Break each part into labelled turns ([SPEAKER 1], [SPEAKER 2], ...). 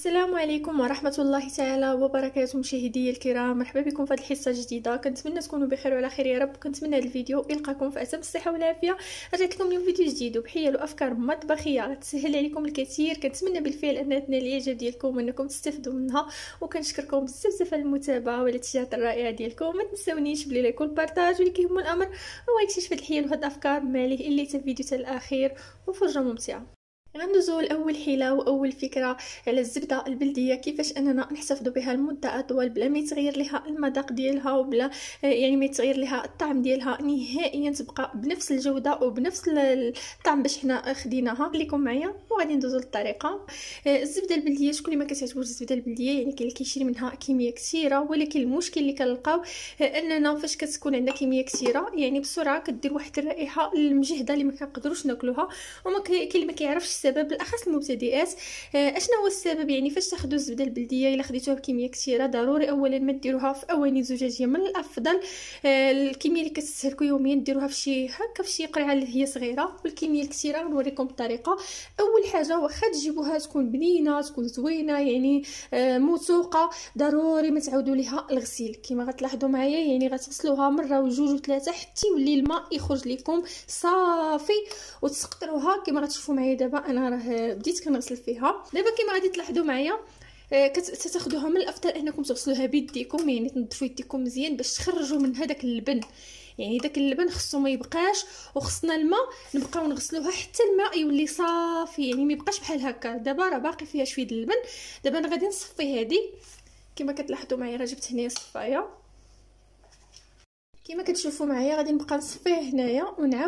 [SPEAKER 1] السلام عليكم ورحمة الله تعالى وبركاته. مشاهدي الكرام، مرحبا بكم في هذه الحصة الجديدة. كنتمنى تكونوا بخير وعلى خير يا رب. كنتمنى هذا الفيديو يلقاكم في اتم الصحة والعافية. رجعت لكم اليوم فيديو جديد وبحيل وافكار مطبخية غتسهل عليكم الكثير. كنتمنى بالفعل انها تنال الاعجاب ديالكم وانكم تستافدوا منها، وكنشكركم بزاف على المتابعة والاتجاهات الرائعة ديالكم. ما تنساونيش بلي لايك والبارطاج، واللي كيهم الامر هو يكتشف هاد الحيل وهاد الافكار. ما عليه الا حتى الفيديو حتى الاخير وفرجة ممتعة. غندوزو لاول حيله واول فكره على الزبده البلديه، كيفاش اننا نحتفظوا بها لمده اطول بلا ما يتغير لها المذاق ديالها وبلا يعني ما يتغير لها الطعم ديالها نهائيا، تبقى بنفس الجوده وبنفس الطعم باش حنا خديناها. خليكم معايا وغادي ندوزو للطريقه. الزبده البلديه، شكون اللي ما كتعجبوش الزبده البلديه؟ يعني كاين اللي كيشري منها كميه كثيره، ولكن المشكل اللي كنلقاو اننا فاش كتكون عندنا كميه كثيره يعني بسرعه كدير واحد الرائحه المجهده اللي ما كنقدروش ناكلوها، وما كاين اللي ما كيعرفش السبب، بالاخص المبتدئات. اشنو هو السبب؟ يعني فاش تاخذوا الزبده البلديه الا خديتوها بكميه كثيره، ضروري اولا ما ديروها في اواني زجاجيه، من الافضل الكميه اللي كتستهلكوا يوميا ديروها في شي هكا في شي قرعه اللي هي صغيره. والكميه الكثيره نوريكم الطريقه. اول حاجه واخا تجيبوها تكون بنينه تكون زوينه يعني موثوقه، ضروري ما تعاودوا ليها الغسيل. كما غتلاحظوا معايا يعني غتغسلوها مره وجوج وثلاثه حتى يولي الماء يخرج لكم صافي، وتسقطروها. كما غتشوفوا معايا دابا انا راه بديت كنغسل فيها. دابا كما غادي تلاحظوا معايا كتاخذوها، من الافضل انكم تغسلوها بيديكم، يعني تنظفوا يديكم مزيان باش تخرجوا من هذاك اللبن. يعني داك اللبن خصو ما يبقاش، وخصنا الماء نبقاو نغسلوها حتى الماء يولي صافي، يعني ما يبقاش بحال هكا. دابا راه باقي فيها شويه اللبن. دابا انا غادي نصفي هذه. كما كتلاحظوا معايا راه جبت هنايا الصفايه، كما كتشوفوا معايا غادي نبقى نصفيه هنايا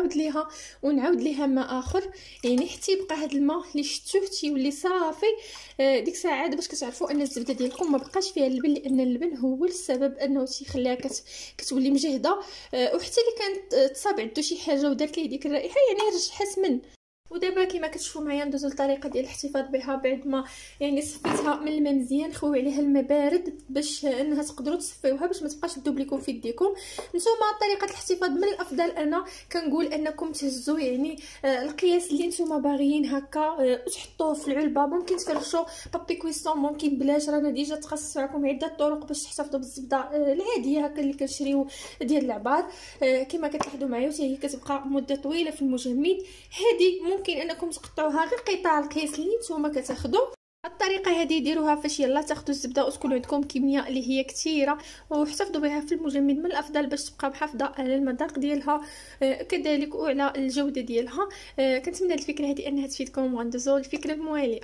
[SPEAKER 1] ونعاود ليها ماء اخر، يعني حتى يبقى هذا الماء اللي شفتوه تيولي صافي. ديك الساعه باش كتعرفوا ان الزبده ديالكم ما بقاش فيها اللبن، لان اللبن هو السبب انه تيخليها كتولي مجهده. وحتى اللي كانت تصاب عنده شي حاجه ودارت ليه ديك الرائحه يعني يرجعها سمن. ودابا كما كتشوفوا معايا ندوزو للطريقه ديال الاحتفاظ بها بعد ما يعني صفيتها من الماء مزيان. خويو عليها الماء بارد باش انها تقدروا تصفيوها باش ما تبقاش تذوب لكم في يديكم. نتوما طريقه الاحتفاظ من الافضل انا كنقول انكم تهزوا يعني القياس اللي نتوما باغيين هكا وتحطوه في العلبه. ممكن تفرشوا بابي كويسون، ممكن بلاش، رانا ديجا تخصص معكم عده طرق باش تحتفظوا بالزبده العاديه هكا اللي كنشريو ديال العبار. كما كتلاحظوا معايا حتى هي كتبقى مده طويله في المجمد. هذه ممكن انكم تقطعوها غير قطع القياس اللي نتوما كتاخذوا. الطريقه هذه ديروها فاش يلا تاخذوا الزبده وتكون عندكم كميه اللي هي كثيره، واحتفظوا بها في المجمد من الافضل باش تبقى محافظه على المذاق ديالها كذلك وعلى الجوده ديالها. كنتمنى الفكره هذه انها تفيدكم. وغندوزو الفكره المواليه.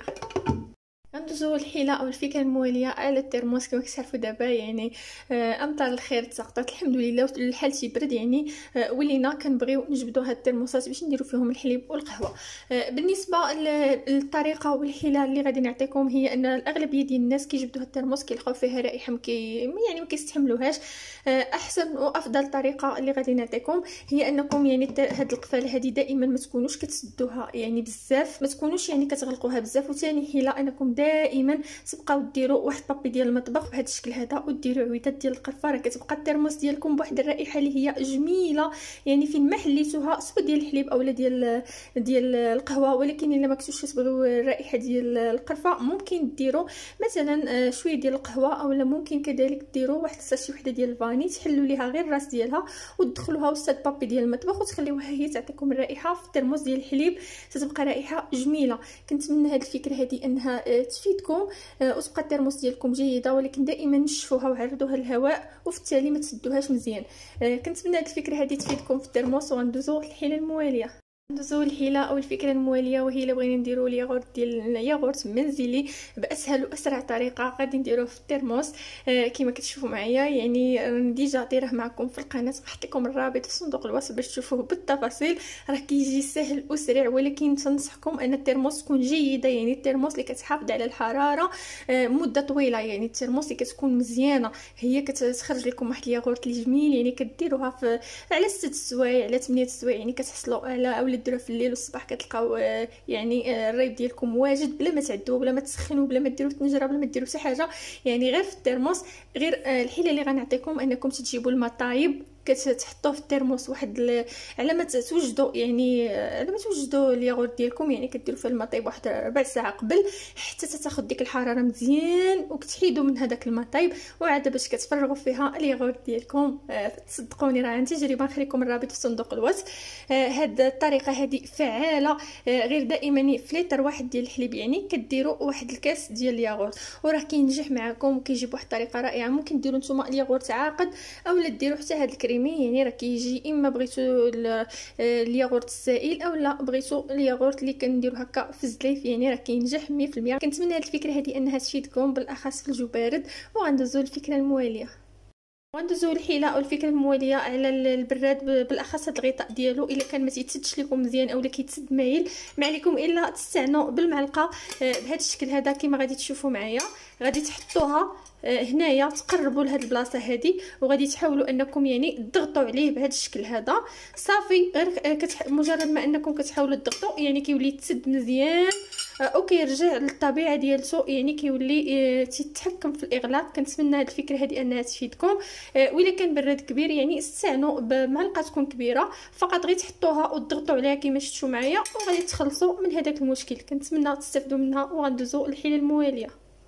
[SPEAKER 1] غندوزو الحيله او الفكره المواليه على الترموس. كما كتعرفوا دابا يعني امطار الخير تسقطت الحمد لله، الحال تيبرد يعني ولينا كنبغيو نجبدوا هاد الترموسات باش نديروا فيهم الحليب والقهوه. بالنسبه للطريقه والحيله اللي غادي نعطيكم هي ان الاغلبيه ديال الناس كيجبدوا هاد الترموس كيلقاو فيها رائحه يعني ما كيستحملوهاش. احسن وافضل طريقه اللي غادي نعطيكم هي انكم يعني هاد القفاله هذه دائما ما تكونوش كتسدوها يعني بزاف، ما تكونوش يعني كتغلقوها بزاف. وثاني حيله انكم دائما تبقاو ديروا واحد بابي ديال المطبخ بهذا الشكل هذا، وديروا عويدات ديال القرفه، راه كتبقى الترموس ديالكم بواحد الرائحه اللي هي جميله. يعني فين ما حليتوها سواء ديال الحليب اولا ديال القهوه. ولكن الا ما كنتوش كتبغيو الرائحه ديال القرفه ممكن ديروا مثلا شويه ديال القهوه، اولا ممكن كذلك ديروا واحد الساشي وحده ديال الفاني تحلوا ليها غير الراس ديالها وتدخلوها وسط بابي ديال المطبخ وتخليوها هي تعطيكم الرائحه في الترموس ديال الحليب، تتبقى رائحه جميله. كنتمنى هذه الفكره هذه انها تفيدكم وتبقى الترموس ديالكم جيده، ولكن دائما نشفوها وعرضوها للهواء وفي التالي ما تسدوهاش مزيان. كنتمنى هذه الفكره هذه تفيدكم في الترموس. وغندوزو الحيله المواليه. ندوزو الحيله او الفكره المواليه، وهي الا بغينا نديروا الياغورت ديال الياغورت منزلي باسهل واسرع طريقه غادي نديروه في الترموس. كما كتشوفوا معايا يعني ديجا طيره معكم في القناه، نحط لكم الرابط في صندوق الوصف باش تشوفوه بالتفاصيل. راه كيجي سهل وسريع، ولكن تنصحكم ان الترموس تكون جيده، يعني الترموس اللي كتحافظ على الحراره مده طويله، يعني الترموس اللي كتكون مزيانه هي كتخرج لكم واحد الياغورت اللي جميل. يعني كديروها في على 6 سوايع على 8 سوايع، يعني كتحصلوا على اولا ديروها في الليل والصباح كتلقاو يعني الريب ديالكم واجد بلا ما تعدوه بلا ما تسخنوه بلا ما ديروا طنجره بلا ما ديروا حتى حاجه، يعني غير في الترموس. غير الحيله اللي غنعطيكم انكم تجيبوا الماء طايب كتحطوه في الترموس واحد على ما توجدوا، يعني على ما توجدوا الياغورت ديالكم، يعني كديروا فيه الماء طيب واحد ربع ساعه قبل حتى تاخذ ديك الحراره مزيان، وكتحيدوا من هذاك الماء طيب، وعاد باش كتفرغوا فيها الياغورت ديالكم. تصدقوني راه عن تجربه، نخليكم الرابط في صندوق الوصف. هاد الطريقه هذه فعاله. غير دائما في لتر واحد ديال الحليب يعني كديروا واحد الكاس ديال الياغورت، وراه كينجح معكم وكيجيب واحد الطريقه رائعه. ممكن ديروا نتوما الياغورت عاقد اولا ديروا حتى هاد الكريمي، يعني راه كيجي اما بغيتو الياغورت السائل اولا بغيتو الياغورت اللي كنديرو هكا في الزليف، يعني راه كينجح 100%. كنتمنى هاد الفكره هذه انها تفيدكم بالاخص في الجو بارد. وغندوزو للفكره المواليه، وندوزو الحيله او الفكره المواليه على البراد، بالاخص هذا الغطاء ديالو الا كان ما تيتسدش لكم مزيان اولا كيتسد مايل، ما عليكم الا تستعنوا بالمعلقه بهذا الشكل هذا كما غادي تشوفوا معايا. غادي تحطوها هنايا، تقربوا لهاد البلاصه هذه، وغادي تحاولوا انكم يعني تضغطوا عليه بهذا الشكل هذا. صافي غير مجرد ما انكم كتحاولوا تضغطوا يعني كيولي يتسد مزيان وكيرجع للطبيعه ديالته، يعني كيولي تيتحكم في الاغلاق. كنتمنى هذه الفكره هذه انها تفيدكم. والا كان براد كبير يعني استعنوا بمعلقه تكون كبيره فقط، غير تحطوها وتضغطوا عليها كما شفتوا معايا، وغادي تخلصوا من هذاك المشكل. كنتمنى تستافدوا منها. وغندوزوا الحيله المواليه،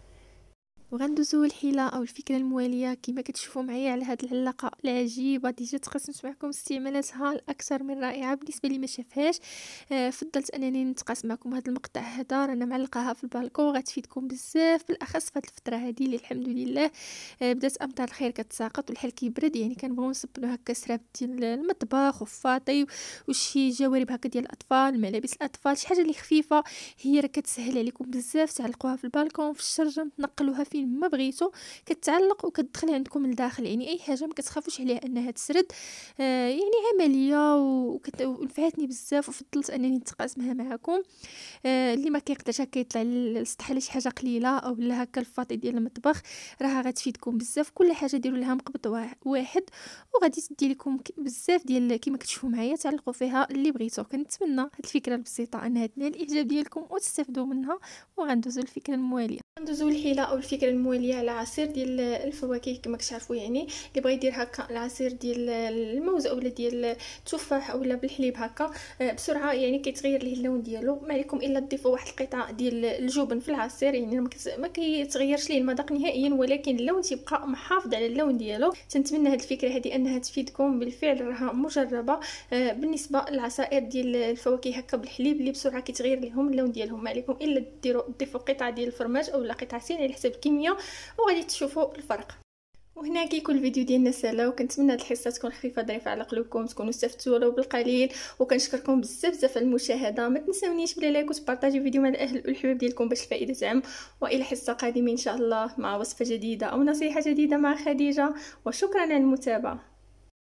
[SPEAKER 1] وغندوزو الحيله او الفكره المواليه كما كتشوفوا معايا على هذه العلاقه العجيبه. ديجا تقاسمت معكم استعمالاتها الاكثر من رائعه. بالنسبه لي ما شافهاش فضلت انني نتقاسم معكم هذا المقطع هذا، رانا معلقاها في البالكون غتفيدكم بزاف بالاخص في هذه الفتره هذه اللي الحمد لله بدات امطار الخير كتساقط والحال كيبرد. يعني كنبغيو نصبلو هكا سراب ديال المطبخ وفاطي وشي جوارب هكا ديال الاطفال، ملابس الاطفال، شي حاجه اللي خفيفه هي راه كتسهل عليكم بزاف. تعلقوها في البالكون في الشرجم، تنقلوها فين ما بغيتو، كتعلق وكتدخل عندكم لداخل. يعني اي حاجه ما كتخافوش عليها انها تسرد. يعني عمليه ونفعتني بزاف وفضلت انني نتقاسمها معكم. اللي ما كيقدرش هكا يطلع للسطح على شي حاجه قليله او لا هكا الفاطي ديال المطبخ، راه غتفيدكم بزاف. كل حاجه ديروا لها مقبض واحد وغادي تدي لكم بزاف ديال كما كتشوفوا معايا، تعلقوا فيها اللي بغيتو. كنتمنى هاد الفكره البسيطه انها تنال الاعجاب ديالكم وتستافدوا منها. وغندوزو الفكره المواليه، غندوزو الحيله او الفكره المواليه على عصير ديال الفواكه. كما كتعرفوا يعني اللي بغى يدير هكا العصير ديال الموز اولا ديال التفاح اولا بالحليب هكا بسرعه يعني كيتغير ليه اللون ديالو. ما عليكم الا تضيفوا واحد القطعه ديال الجبن في العصير، يعني ما كيتغيرش ليه المذاق نهائيا ولكن اللون تيبقى محافظ على اللون ديالو. تنتمنى هذه الفكره هذه انها تفيدكم. بالفعل راها مجربه بالنسبه للعصائر ديال الفواكه هكا بالحليب اللي بسرعه كيتغير لهم اللون ديالهم. ما عليكم الا تضيفوا قطعه ديال الفرماج اولا قطعتين على حسب الكميه وغادي تشوفوا الفرق. وهنا كيكون الفيديو ديالنا سهله، وكنتمنى هاد الحصه تكون خفيفه ظريفه على قلوبكم، تكونوا استفدتوا ولو بالقليل. وكنشكركم بزاف على المشاهده. ما تنساونيش بلا لايك وتبارطاجيو الفيديو مع الاهل والحباب ديالكم باش الفائده تعم. والى حصه قادمه ان شاء الله مع وصفه جديده او نصيحه جديده مع خديجه. وشكرا على المتابعه.